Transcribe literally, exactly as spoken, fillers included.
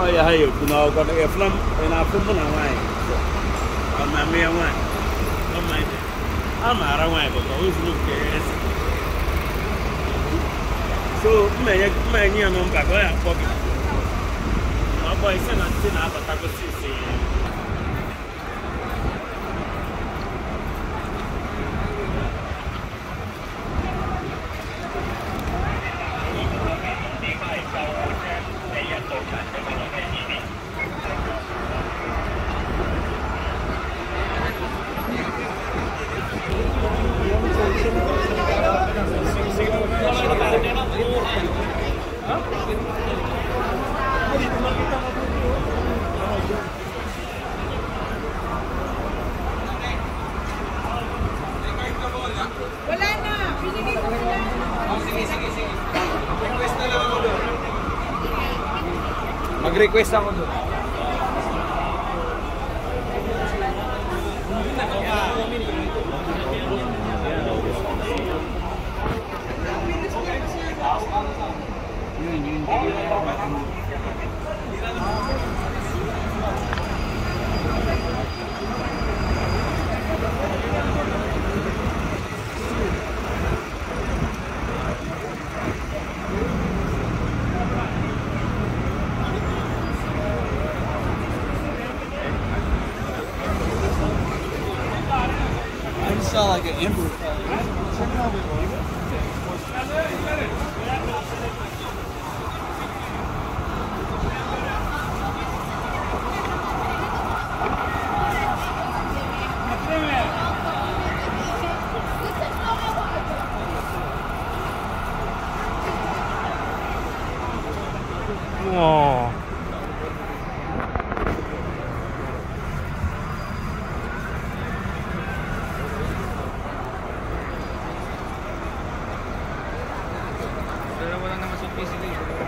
ya ha yeku na ogo na eflam na afumu na wan ama me wan no mind ama ara wan but we look yes so me ye me nyi no mpa ko ya ko bi no boy se na ti na abata ko si si Wala na, binigay ko na lang. Oh, sige, sige, sige. Request na lang ako doon. Mag-request ako doon. I just saw like an emperor. Wow. Dalawa lang naman sa P C D.